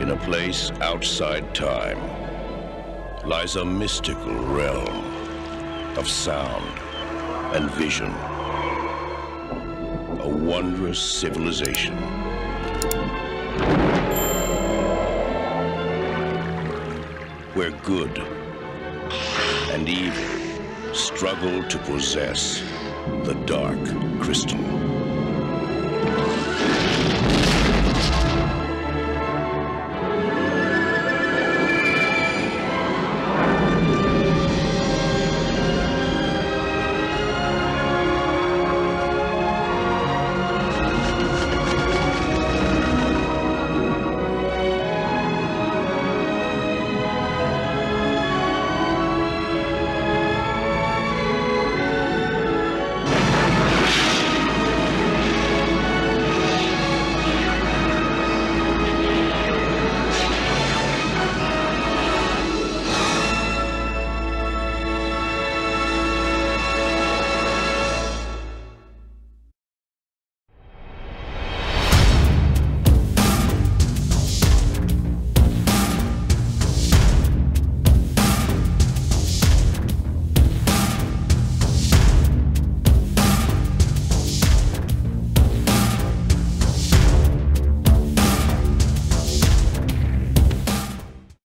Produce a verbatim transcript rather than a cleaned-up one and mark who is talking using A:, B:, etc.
A: In a place outside time lies a mystical realm of sound and vision. A wondrous civilization. Where good and evil struggle to possess the dark crystal.